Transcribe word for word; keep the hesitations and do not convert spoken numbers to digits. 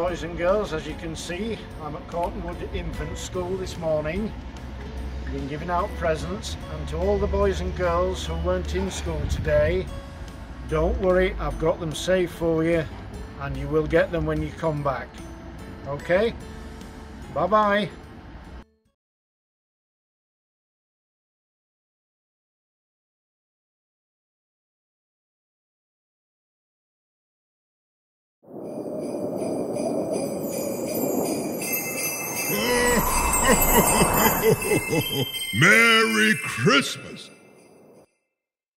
boys and girls, as you can see, I'm at Cortonwood Infant School this morning. I've been giving out presents, and to all the boys and girls who weren't in school today, don't worry, I've got them safe for you, and you will get them when you come back. Okay? Bye-bye. Merry Christmas!